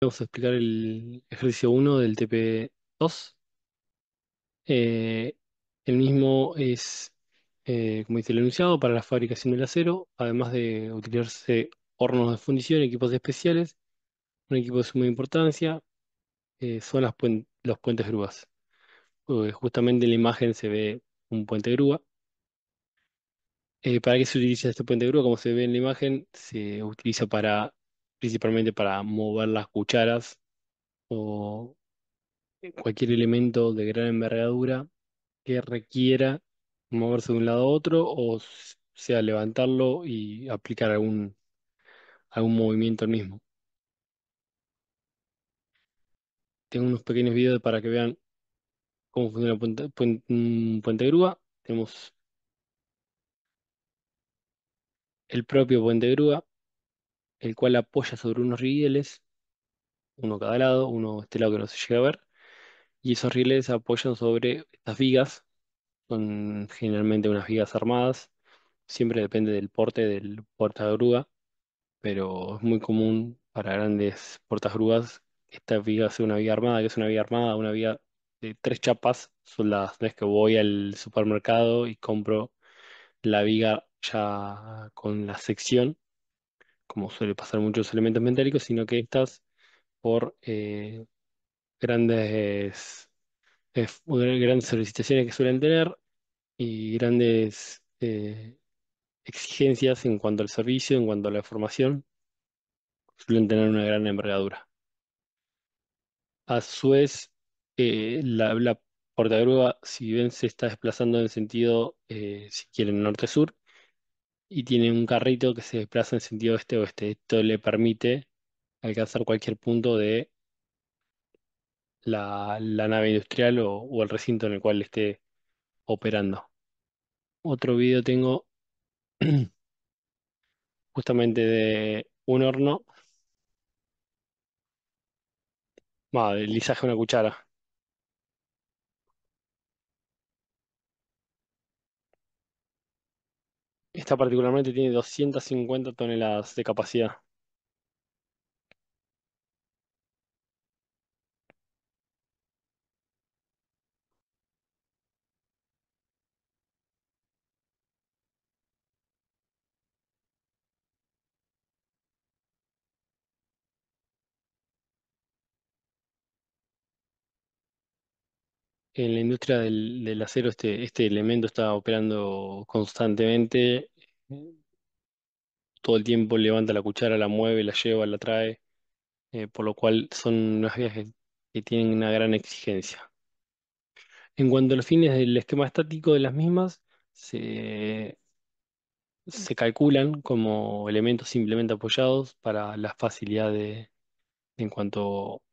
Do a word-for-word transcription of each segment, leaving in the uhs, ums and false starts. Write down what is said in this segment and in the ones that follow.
Vamos a explicar el ejercicio uno del T P dos. Eh, el mismo es, eh, como dice el enunciado, para la fabricación del acero, además de utilizarse hornos de fundición, equipos especiales. Un equipo de suma importancia eh, son las puen- los puentes grúas. Eh, justamente en la imagen se ve un puente grúa. Eh, ¿para qué se utiliza este puente grúa? Como se ve en la imagen, se utiliza para, principalmente para mover las cucharas o cualquier elemento de gran envergadura que requiera moverse de un lado a otro o s- sea levantarlo y aplicar algún, algún movimiento al mismo. Tengo unos pequeños videos para que vean cómo funciona un puente, puen- un puente grúa. Tenemos el propio puente grúa, el cual apoya sobre unos rieles, uno a cada lado, uno este lado que no se llega a ver, y esos rieles apoyan sobre estas vigas, son generalmente unas vigas armadas, siempre depende del porte del portagrúa, pero es muy común para grandes portagrúas esta viga sea una viga armada, que es una viga armada, una viga de tres chapas soldadas. No es que voy al supermercado y compro la viga ya con la sección, como suele pasar en muchos elementos metálicos, sino que estas por eh, grandes, eh, grandes solicitaciones que suelen tener y grandes eh, exigencias en cuanto al servicio, en cuanto a la formación, suelen tener una gran envergadura. A su vez, eh, la, la portagrúa, si bien se está desplazando en sentido, eh, si quieren, norte-sur, y tiene un carrito que se desplaza en sentido este-oeste. Esto le permite alcanzar cualquier punto de la, la nave industrial o, o el recinto en el cual esté operando. Otro video tengo justamente de un horno, va, de lisaje de una cuchara. Esta particularmente tiene doscientas cincuenta toneladas de capacidad. En la industria del, del acero este, este elemento está operando constantemente. eh, Todo el tiempo levanta la cuchara, la mueve, la lleva, la trae, eh, por lo cual son unas vías que, que tienen una gran exigencia. En cuanto a los fines del esquema estático de las mismas, se, se calculan como elementos simplemente apoyados para la facilidad de, en cuanto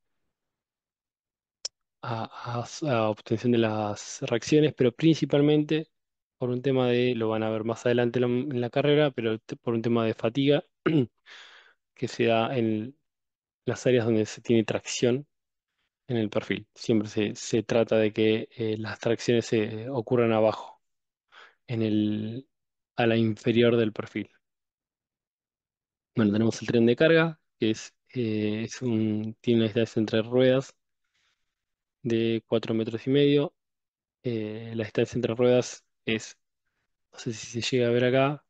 a, a- a obtención de las reacciones, pero principalmente por un tema de, lo van a ver más adelante en la, en la carrera, pero te- por un tema de fatiga que se da en las áreas donde se tiene tracción en el perfil. Siempre se, se trata de que eh, las tracciones se ocurran abajo, en el, a la inferior del perfil. Bueno, tenemos el tren de carga, que es, eh, es un, tiene una distancia entre ruedas de cuatro metros y medio. Eh, la distancia entre ruedas es, no sé si se llega a ver acá,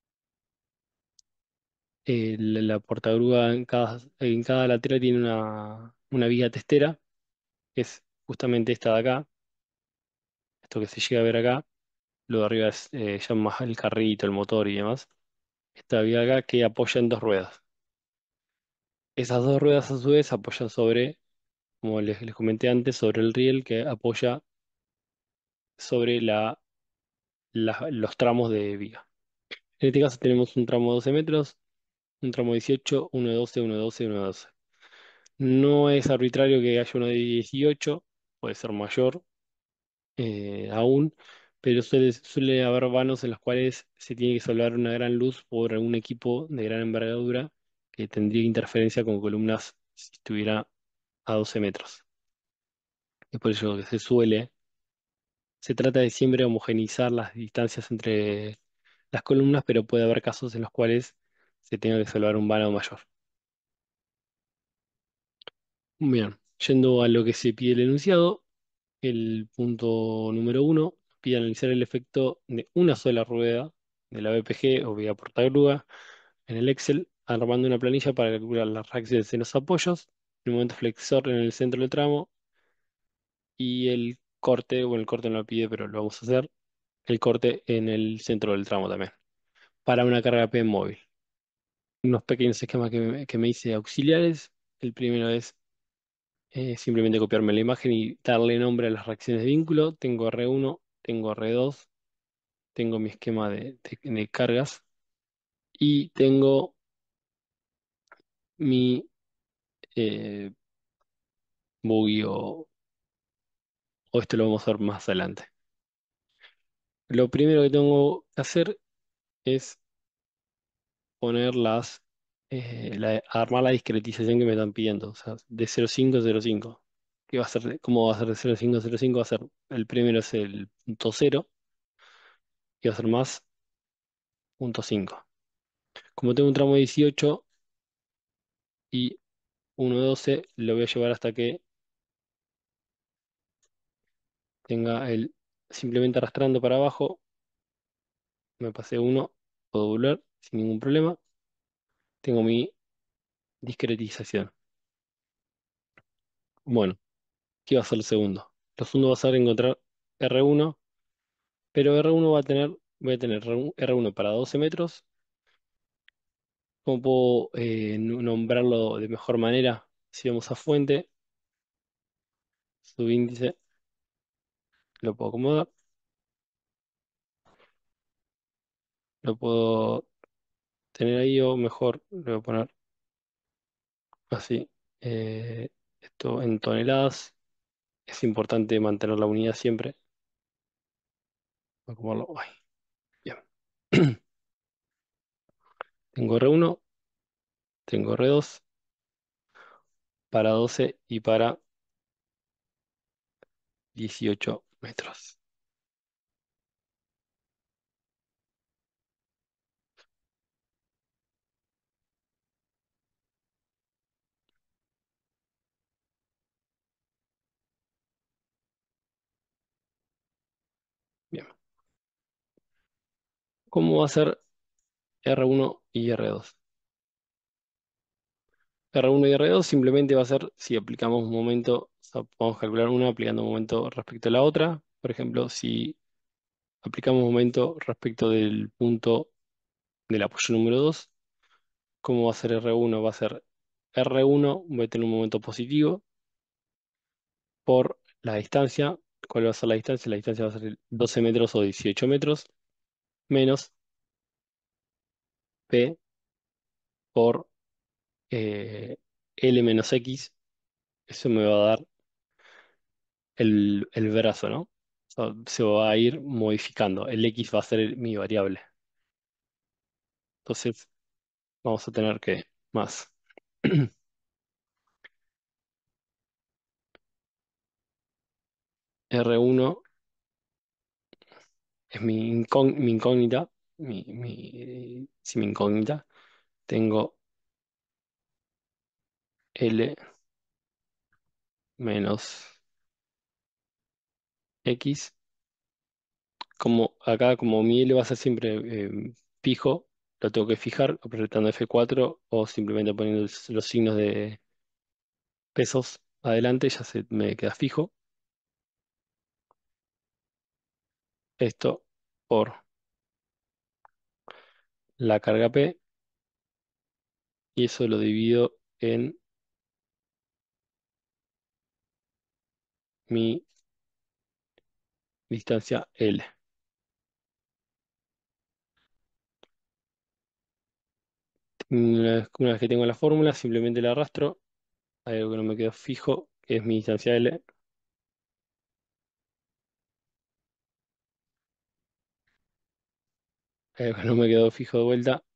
eh, la, la portagrúa en cada, en cada lateral tiene una, una viga testera, que es justamente esta de acá, esto que se llega a ver acá. Lo de arriba es eh, ya más el carrito, el motor y demás. Esta viga acá que apoya en dos ruedas. Esas dos ruedas a su vez apoyan sobre, como les, les comenté antes, sobre el riel que apoya sobre la, la- los tramos de viga. En este caso tenemos un tramo de doce metros, un tramo dieciocho, uno de doce, uno de doce, uno de doce. No es arbitrario que haya uno de dieciocho, puede ser mayor eh, aún, pero suele, suele haber vanos en los cuales se tiene que soldar una gran luz por algún equipo de gran envergadura que tendría interferencia con columnas si estuviera a doce metros. Es por ello que se suele, se trata de siempre homogeneizar las distancias entre las columnas, pero puede haber casos en los cuales se tenga que soldar un vano mayor. Bien, yendo a lo que se pide el enunciado, el punto número uno pide analizar el efecto de una sola rueda de la B P G o vía portagrúa en el Excel, armando una planilla para calcular las reacciones en los apoyos, el momento flexor en el centro del tramo y el corte, bueno, el corte no lo pide, pero lo vamos a hacer, el corte en el centro del tramo también, para una carga P móvil. Unos pequeños esquemas que me, que me hice auxiliares. El primero es eh, simplemente copiarme la imagen y darle nombre a las reacciones de vínculo. Tengo R uno, tengo R dos, tengo mi esquema de, de- de cargas y tengo mi eh, buggy o, o esto lo vamos a ver más adelante. Lo primero que tengo que hacer es poner las, eh, la- armar la discretización que me están pidiendo, o sea, de cero coma cinco a cero coma cinco. ¿Qué va a ser? de- ¿Cómo va a ser de cero coma cinco a cero coma cinco? Va a ser, el primero es el punto cero y va a ser más punto cinco. Como tengo un tramo de dieciocho y uno de doce, lo voy a llevar hasta que tenga el, simplemente arrastrando para abajo, me pasé uno, puedo doblar sin ningún problema, tengo mi discretización. Bueno, ¿qué va a ser el segundo? Lo segundo va a ser encontrar R uno, pero R uno va a tener, voy a tener R uno para doce metros. ¿Cómo puedo eh, n- nombrarlo de mejor manera? Si vamos a fuente, subíndice, lo puedo acomodar, lo puedo tener ahí o mejor, lo voy a poner así. Eh, esto en toneladas. Es importante mantener la unidad siempre. Voy a acomodarlo. Ay, bien. Tengo R uno, tengo R dos para doce y para dieciocho metros. Bien. ¿Cómo va a ser R uno y R dos? R uno y R dos simplemente va a ser si aplicamos un momento, o sea, vamos a calcular una aplicando un momento respecto a la otra. Por ejemplo, si aplicamos un momento respecto del punto del apoyo número dos, ¿cómo va a ser R uno? Va a ser R uno, voy a tener un momento positivo por la distancia. ¿Cuál va a ser la distancia? La distancia va a ser doce metros o dieciocho metros menos P por eh, L menos X. Eso me va a dar el, el brazo, ¿no? O sea, se va a ir modificando. El X va a ser el- mi variable. Entonces vamos a tener que más R uno es mi, incón- mi incógnita. Mi, mi, sí, mi incógnita. Tengo L menos X. Como acá, como mi L va a ser siempre eh, fijo, lo tengo que fijar apretando F cuatro o simplemente poniendo los los signos de pesos adelante, ya se me queda fijo. Esto por la carga P y eso lo divido en mi distancia L. Una vez, una vez que tengo la fórmula, simplemente la arrastro. Hay algo que no me quedó fijo, que es mi distancia L. Hay algo que no me quedó fijo de vuelta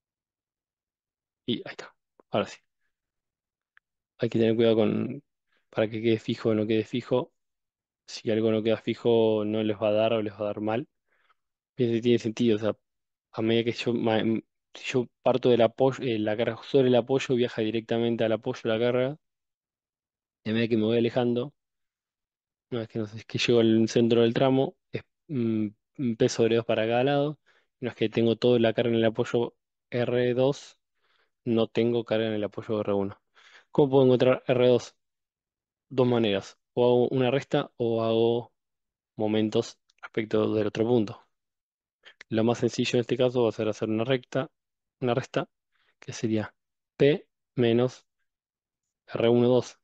y ahí está. Ahora sí. Hay que tener cuidado con para que quede fijo o no quede fijo. Si algo no queda fijo, no les va a dar o les va a dar mal. Pienso que tiene sentido. O sea, a medida que yo, ma- m- si yo parto del apoyo, eh, la carga sobre el apoyo viaja directamente al apoyo de la carga. Y a medida que me voy alejando, una vez que, no sé, que llego al centro del tramo, es mm, un P sobre dos para cada lado. Una vez que tengo toda la carga en el apoyo R dos, no tengo carga en el apoyo R uno. ¿Cómo puedo encontrar R dos? Dos maneras. O hago una resta o hago momentos respecto del otro punto. Lo más sencillo en este caso va a ser hacer una recta, una resta, que sería P menos R uno dos.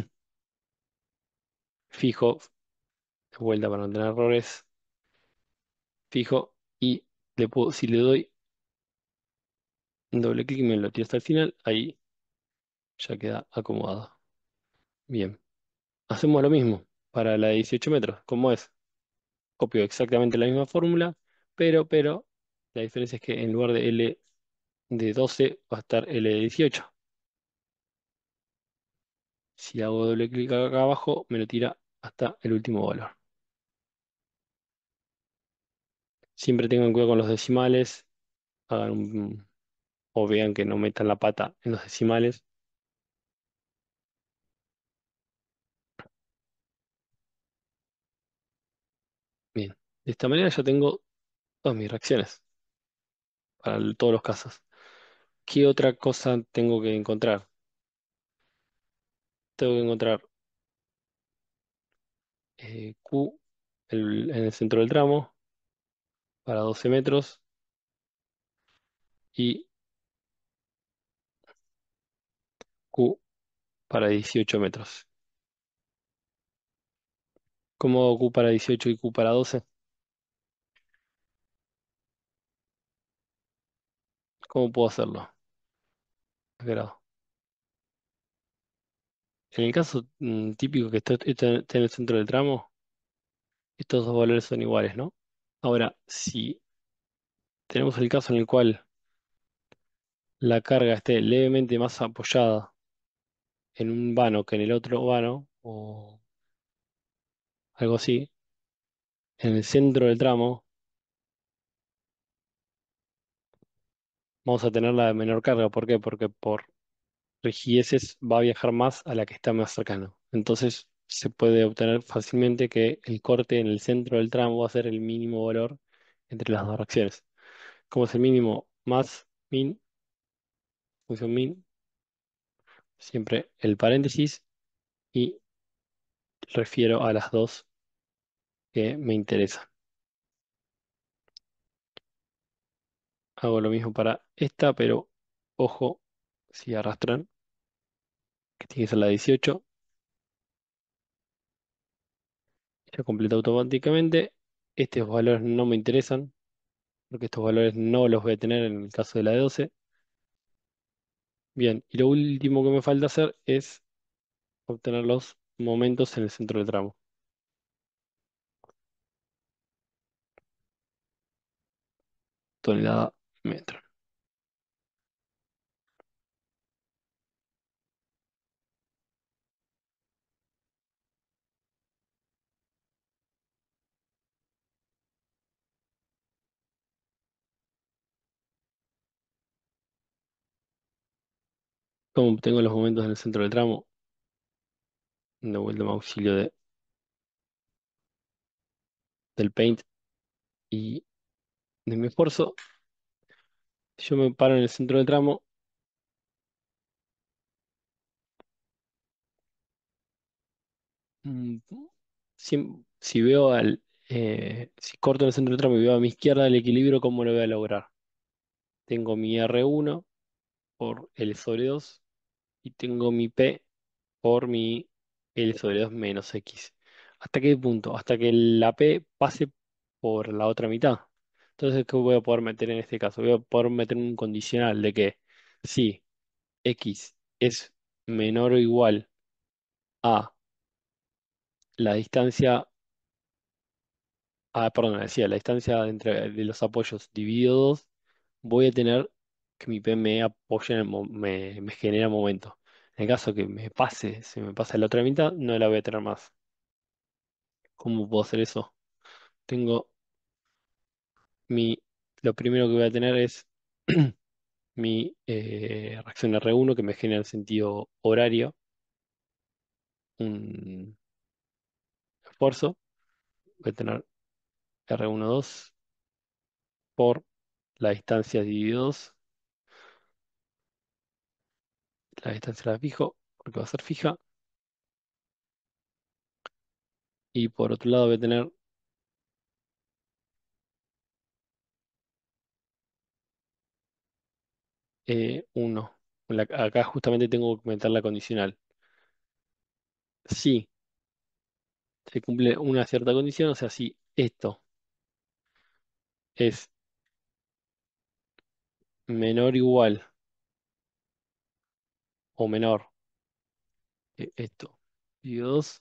Fijo, de vuelta para no tener errores, fijo y le puedo, si le doy un doble clic y me lo tiro hasta el final, ahí ya queda acomodado. Bien, hacemos lo mismo para la de dieciocho metros. ¿Cómo es? Copio exactamente la misma fórmula, pero, pero, la diferencia es que en lugar de L de doce va a estar L de dieciocho. Si hago doble clic acá abajo, me lo tira hasta el último valor. Siempre tengan cuidado con los decimales, hagan un- o vean que no metan la pata en los decimales. Bien, de esta manera ya tengo todas mis reacciones para el- todos los casos. ¿Qué otra cosa tengo que encontrar? Tengo que encontrar eh, Q el- en el centro del tramo para doce metros y Q para dieciocho metros. ¿Cómo hago Q para dieciocho y Q para doce? ¿Cómo puedo hacerlo? Grado. En el caso mm, típico que está, está- está en el centro del tramo, estos dos valores son iguales, ¿no? Ahora, si tenemos el caso en el cual la carga esté levemente más apoyada en un vano que en el otro vano, o algo así, en el centro del tramo, vamos a tener la de menor carga. ¿Por qué? Porque por rigideces va a viajar más a la que está más cercano. Entonces se puede obtener fácilmente que el corte en el centro del tramo va a ser el mínimo valor entre las dos reacciones. Como es el mínimo más min, función min, siempre el paréntesis y refiero a las dos que me interesan. Hago lo mismo para esta, pero ojo, si arrastran, que tiene que ser la dieciocho, ya completa automáticamente. Estos valores no me interesan, porque estos valores no los voy a tener en el caso de la de doce. Bien, y lo último que me falta hacer es obtener los momentos en el centro del tramo. Tonelada, metro. Como obtengo los momentos en el centro del tramo, de vuelta me auxilio de, del paint y de mi esfuerzo. Yo me paro en el centro del tramo. mm, Si, si veo al, eh, si corto en el centro del tramo y veo a mi izquierda el equilibrio, ¿cómo lo voy a lograr? Tengo mi R uno por L sobre dos y tengo mi P por mi L sobre dos menos X. ¿Hasta qué punto? Hasta que la P pase por la otra mitad. Entonces, ¿qué voy a poder meter en este caso? Voy a poder meter un condicional de que si X es menor o igual a la distancia, ah, perdón, decía, la distancia entre de los apoyos dividido dos, voy a tener que mi P me apoye en el mo- me, me genera momento. En el caso que me pase, se me pasa la otra mitad, no la voy a tener más. ¿Cómo puedo hacer eso? Tengo mi, lo primero que voy a tener es mi eh, reacción R uno que me genera el sentido horario. un esfuerzo, voy a tener R uno dos por la distancia dividido dos, la distancia la fijo, porque va a ser fija, y por otro lado voy a tener eh, uno. La- acá justamente tengo que meter la condicional. Si se cumple una cierta condición, o sea, si esto es menor o igual o menor que esto y dos,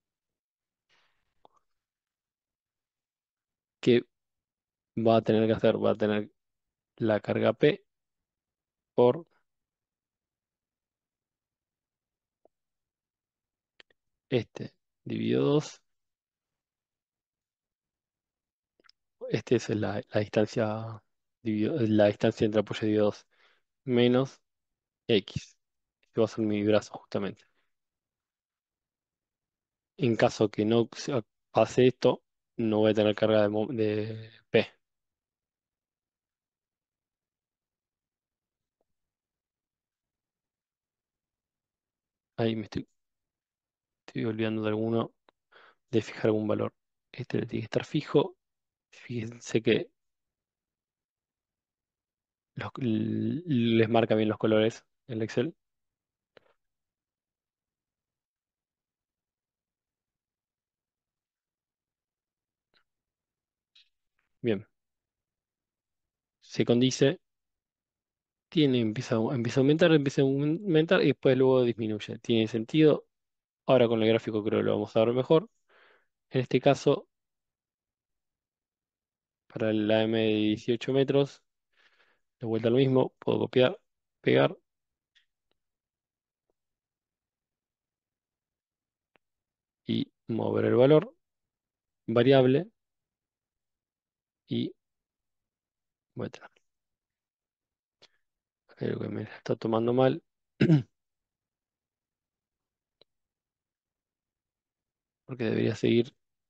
¿qué va a tener que hacer? Va a tener la carga P por este dividido dos. Este es la, la distancia dividido- la distancia entre apoyo dividido dos menos X. Este va a ser mi brazo justamente. En caso que no se- pase esto, no voy a tener carga de, mo- de P. Ahí me estoy, estoy olvidando de alguno, de fijar algún valor. Este tiene que estar fijo. Fíjense que los- l- les marca bien los colores el Excel. Bien, se condice, tiene, empieza, a- empieza a aumentar, empieza a aumentar y después luego disminuye. Tiene sentido. Ahora con el gráfico creo que lo vamos a ver mejor. En este caso, para la M de dieciocho metros, de vuelta a lo mismo, puedo copiar, pegar y mover el valor variable y voy a tener. Creo que me está tomando mal. Porque debería seguir.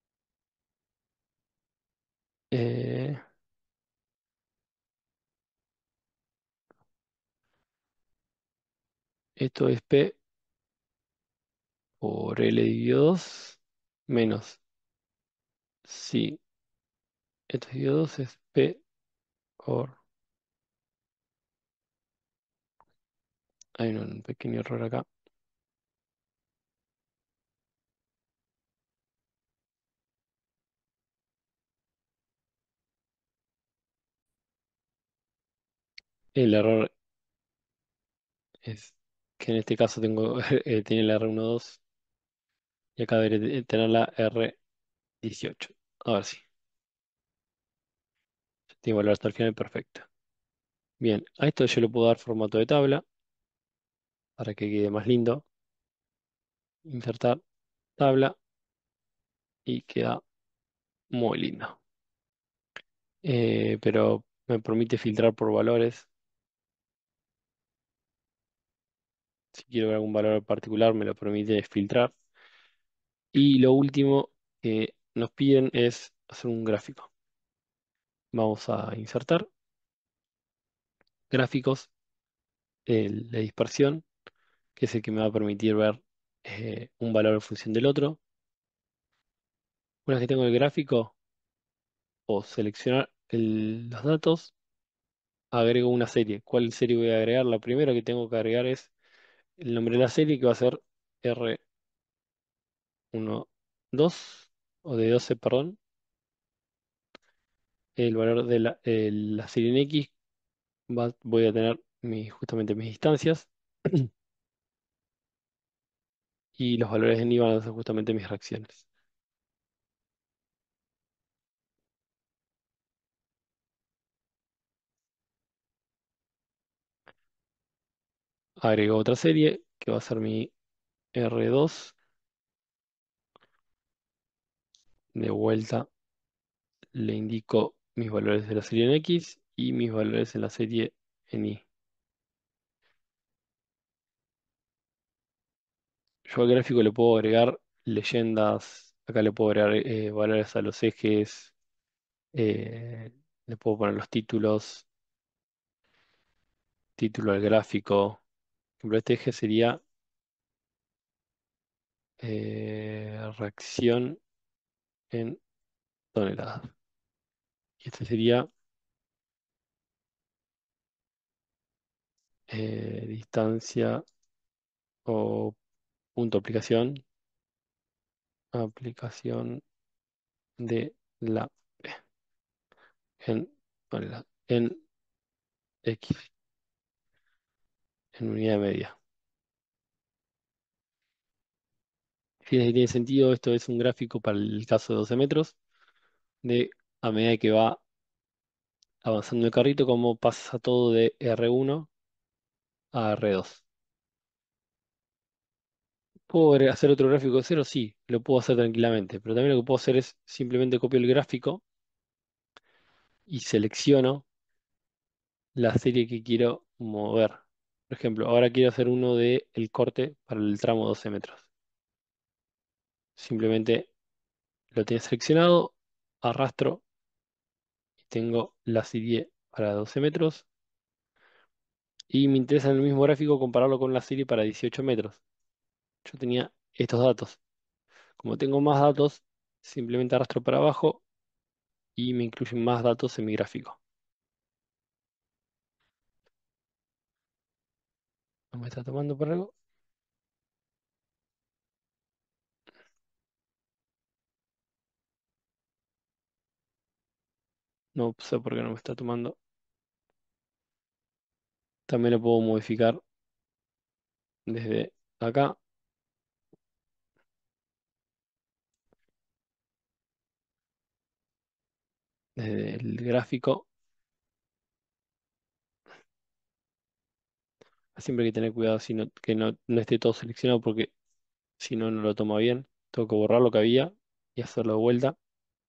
eh, Esto es P por L dividido dos menos. Si esto es dividido dos es P por. Hay un pequeño error acá. El error es que en este caso tengo eh, tiene la R doce y acá debería tener la R dieciocho. A ver si. Tiene valor hasta el final perfecto. Bien, a esto yo le puedo dar formato de tabla para que quede más lindo. Insertar tabla y queda muy lindo. Eh, pero me permite filtrar por valores. Si quiero ver algún valor particular, me lo permite filtrar. Y lo último que nos piden es hacer un gráfico. Vamos a insertar gráficos, el de dispersión, que es el que me va a permitir ver eh, un valor en función del otro. Una vez que tengo el gráfico, o seleccionar el- los datos, agrego una serie. ¿Cuál serie voy a agregar? La primera que tengo que agregar es el nombre de la serie, que va a ser R uno dos o de doce, perdón. El valor de la, eh, la serie en X, va- voy a tener mi- justamente mis instancias y los valores en Y van a ser justamente mis reacciones. Agrego otra serie que va a ser mi R dos. De vuelta le indico mis valores de la serie en X y mis valores en la serie en Y. Yo al gráfico le puedo agregar leyendas, acá le puedo agregar eh, valores a los ejes, eh, le puedo poner los títulos, título al gráfico. Por ejemplo, este eje sería eh, reacción en toneladas. Y este sería eh, distancia o punto de aplicación, aplicación de la P en toneladas, en X, en unidad de medida. Fíjense que tiene sentido, esto es un gráfico para el caso de doce metros, de a medida que va avanzando el carrito, cómo pasa todo de R uno a R dos. ¿Puedo agre- hacer otro gráfico de cero? Sí, lo puedo hacer tranquilamente, pero también lo que puedo hacer es simplemente copio el gráfico y selecciono la serie que quiero mover. Por ejemplo, ahora quiero hacer uno de el corte para el tramo doce metros. Simplemente lo tengo seleccionado, arrastro y tengo la serie para doce metros. Y me interesa en el mismo gráfico compararlo con la serie para dieciocho metros. Yo tenía estos datos. Como tengo más datos, simplemente arrastro para abajo y me incluyen más datos en mi gráfico. ¿No me está tomando por algo? No sé por qué no me está tomando. También lo puedo modificar desde acá, desde el gráfico. Siempre hay que tener cuidado si no- que no, no esté todo seleccionado porque si no, no lo toma bien. Tengo que borrar lo que había y hacerlo de vuelta.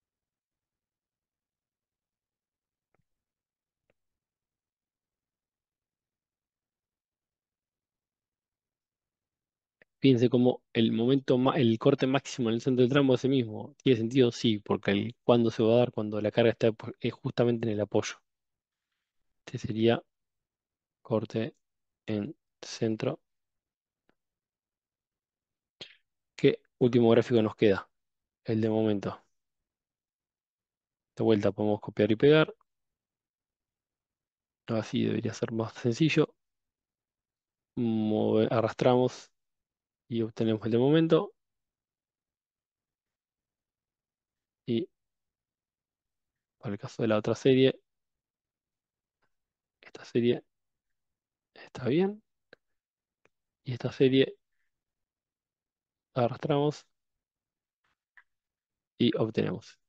Fíjense cómo el momento, ma- el corte máximo en el centro del tramo es el mismo. ¿Tiene sentido? Sí, porque el cuándo se va a dar cuando la carga está pues, es justamente en el apoyo. Este sería corte en centro. ¿Qué último gráfico nos queda? El de momento. De vuelta podemos copiar y pegar. Así debería ser más sencillo. Move- arrastramos y obtenemos el de momento. Y para el caso de la otra serie, esta serie está bien. Y esta serie arrastramos y obtenemos.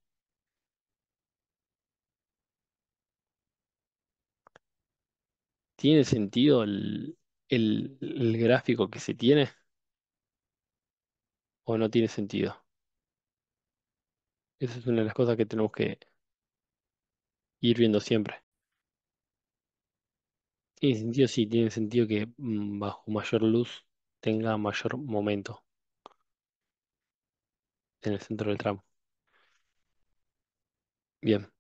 ¿Tiene sentido el, el- el gráfico que se tiene o no tiene sentido? Esa es una de las cosas que tenemos que ir viendo siempre. ¿Tiene sentido? Sí, tiene sentido que mm, bajo mayor luz tenga mayor momento en el centro del tramo. Bien,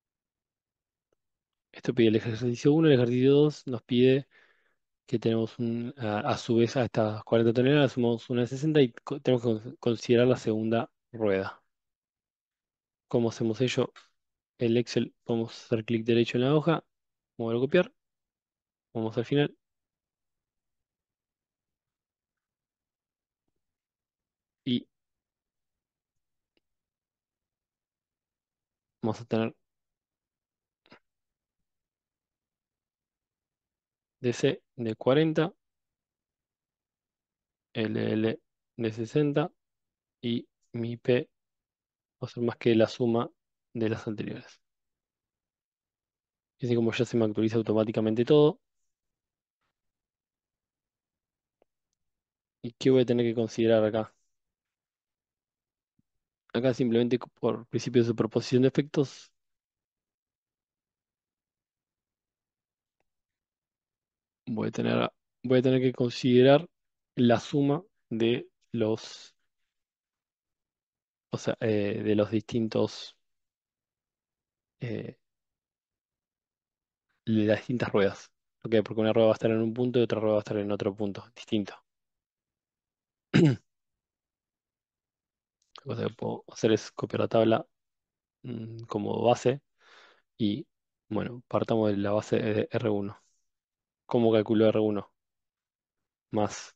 esto pide el ejercicio uno. El ejercicio dos nos pide que tenemos un, a, a su vez a estas cuarenta toneladas sumamos una de sesenta y co- tenemos que con- considerar la segunda rueda. ¿Cómo hacemos ello? El Excel, podemos hacer clic derecho en la hoja, mover o copiar, vamos al final y vamos a tener D C de cuarenta, L L de sesenta y mi P va a ser más que la suma de las anteriores. Y así como ya se me actualiza automáticamente todo, ¿y qué voy a tener que considerar acá? Acá simplemente co- por principio de superposición de efectos, voy a tener, voy a tener que considerar la suma de los, o sea, eh, de los distintos, eh, de las distintas ruedas. ¿Por qué? Porque una rueda va a estar en un punto y otra rueda va a estar en otro punto, distinto. Lo que puedo hacer es copiar la tabla mm, como base y, bueno, partamos de la base de R uno. ¿Cómo calculo R uno? Más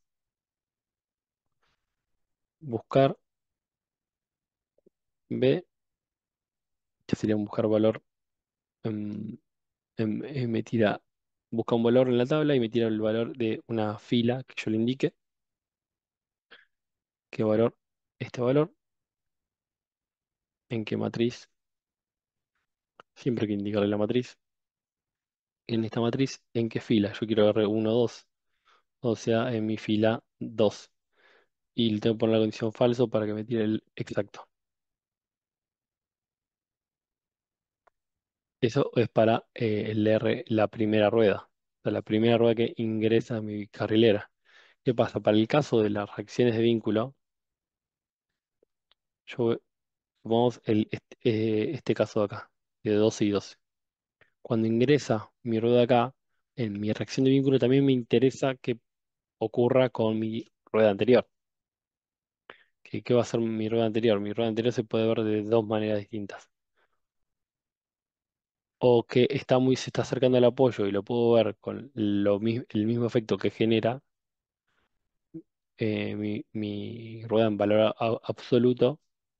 buscar B, que sería un buscar valor, em, em, eh, me tira, busca un valor en la tabla y me tira el valor de una fila que yo le indique. ¿Qué valor? Este valor, ¿en qué matriz? Siempre hay que indicarle la matriz. En esta matriz, ¿en qué fila? Yo quiero R uno, dos, o sea, en mi fila dos. Y le tengo que poner la condición falso para que me tire el exacto. Eso es para eh, el R, la primera rueda. O sea, la primera rueda que ingresa a mi carrilera. ¿Qué pasa? Para el caso de las reacciones de vínculo, yo supongamos el, este, eh, este caso de acá, de doce y doce. Cuando ingresa mi rueda acá, en mi reacción de vínculo también me interesa que ocurra con mi rueda anterior. ¿Qué, qué va a ser mi rueda anterior? Mi rueda anterior se puede ver de dos maneras distintas. O que está muy, se está acercando al apoyo y lo puedo ver con lo, mi- el mismo efecto que genera eh, mi, mi rueda en valor a- absoluto,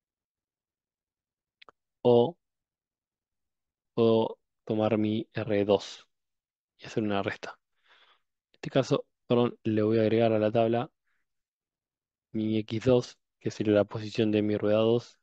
o puedo tomar mi R dos y hacer una resta. En este caso, perdón, le voy a agregar a la tabla mi x dos, que sería la posición de mi rueda dos,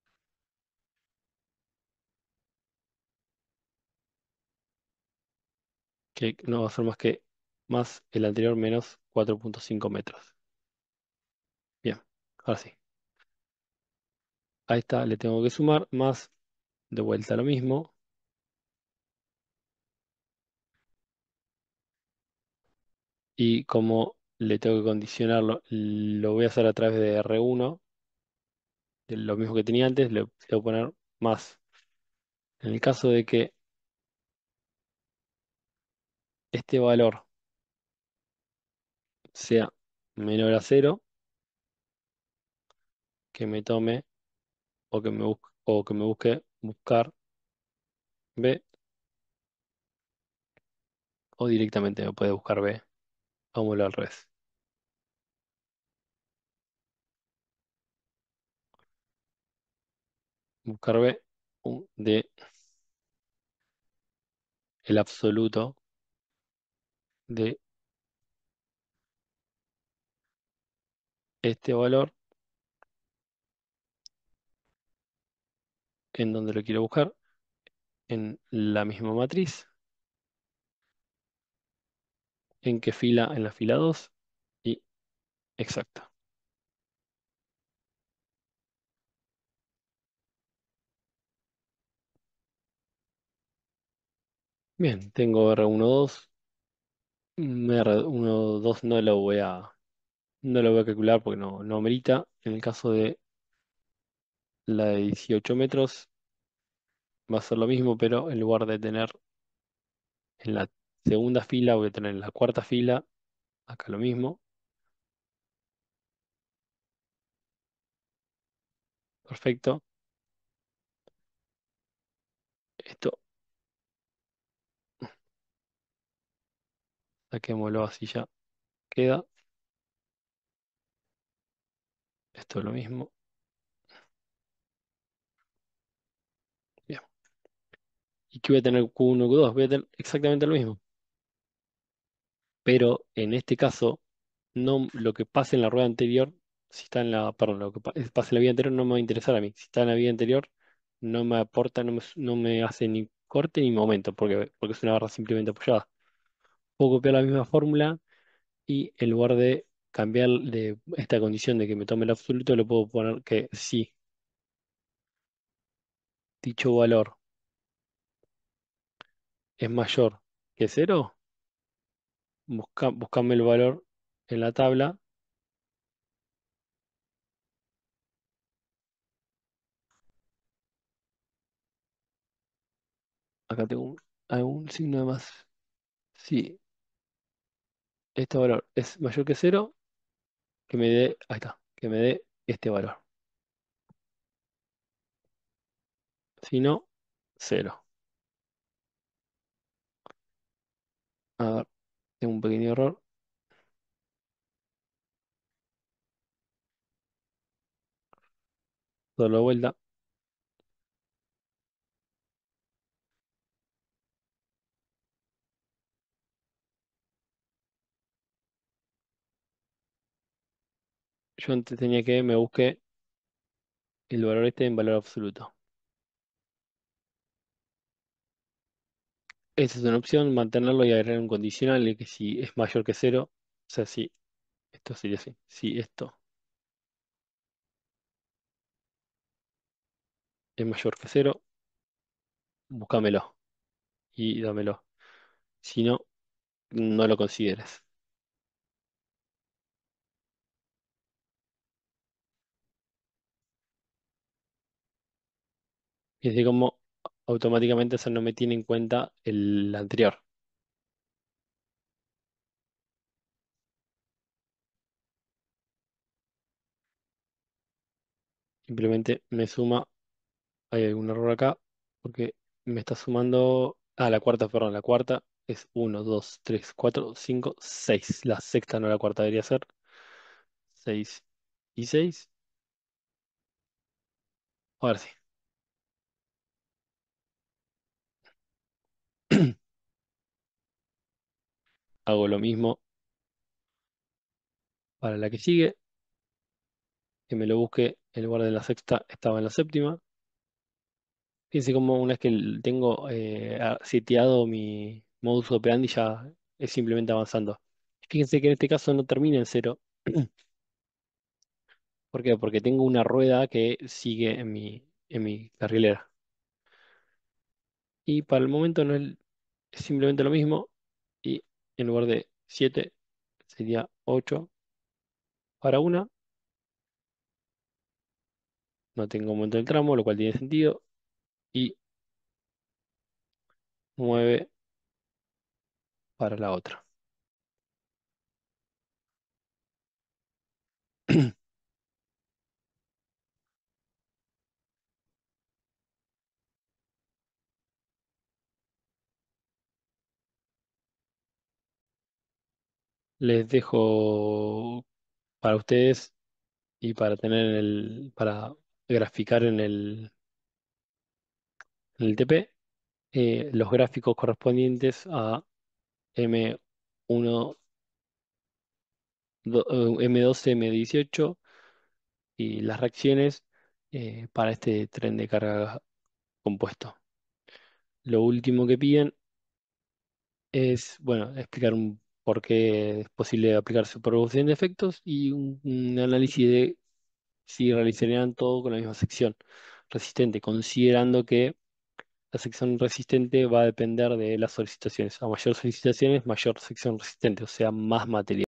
que no va a ser más que más el anterior menos cuatro punto cinco metros. Bien, ahora sí. Ahí está, le tengo que sumar más de vuelta lo mismo. Y como le tengo que condicionarlo, lo voy a hacer a través de R uno, de lo mismo que tenía antes, le le voy a poner más. En el caso de que este valor sea menor a cero, que me tome o que me busque, o que me busque buscar B, o directamente me puede buscar B. Vámonos al revés. Buscar B un- de el absoluto de este valor en donde lo quiero buscar, en la misma matriz. ¿En qué fila? En la fila dos. Y exacto. Bien, tengo R uno dos. R uno dos no lo voy a, no lo voy a calcular porque no, no amerita. En el caso de la de dieciocho metros va a ser lo mismo, pero en lugar de tener en la segunda fila, voy a tener en la cuarta fila, acá lo mismo. Perfecto. Esto saquémoslo así ya queda. Esto es lo mismo. Bien. ¿Y qué voy a tener Q uno, Q dos? Voy a tener exactamente lo mismo. Pero en este caso, no lo que pase en la rueda anterior, si está en la, perdón, lo que pa- pase en la vida anterior no me va a interesar a mí. Si está en la vida anterior, no me aporta, no me, no me hace ni corte ni momento, porque, porque es una barra simplemente apoyada. Puedo copiar la misma fórmula y en lugar de cambiar de esta condición de que me tome el absoluto, le puedo poner que si dicho valor es mayor que cero, busca, buscame el valor en la tabla Acá tengo un, hay un signo de más. Si este valor es mayor que cero, que me dé, ahí está, que me dé este valor. Si no, cero. A ver, tengo un pequeño error. Darlo de vuelta. Yo antes tenía que me busque el valor este en valor absoluto. Esa es una opción, mantenerlo y agregar un condicional de que si es mayor que cero, o sea, si esto sería así, si esto es mayor que cero, búscamelo y dámelo. Si no, no lo consideres. Y así como automáticamente eso no me tiene en cuenta el anterior. Simplemente me suma, hay algún error acá, porque me está sumando, ah, la cuarta, perdón, la cuarta es uno, dos, tres, cuatro, cinco, seis. La sexta, no la cuarta debería ser. Seis y seis. Ahora sí. Hago lo mismo para la que sigue, que me lo busque en lugar de la sexta, estaba en la séptima. Fíjense como una vez que el- tengo eh, a- seteado mi modus operandi ya es simplemente avanzando. Fíjense que en este caso no termina en cero. ¿Por qué? Porque tengo una rueda que sigue en mi, en mi carrilera. Y para el momento no es, es simplemente lo mismo. Y en lugar de siete sería ocho para una. No tengo momento del tramo, lo cual tiene sentido. Y nueve para la otra. Les dejo para ustedes y para tener en el, para graficar en el, en el T P eh, los gráficos correspondientes a M uno, do- eh, M doce, M dieciocho y las reacciones eh, para este tren de carga compuesto. Lo último que piden es, bueno, explicar un por qué es posible aplicar superposición de efectos y un, un análisis de si realizarían todo con la misma sección resistente, considerando que la sección resistente va a depender de las solicitaciones. A mayor solicitaciones, mayor sección resistente, o sea, más material.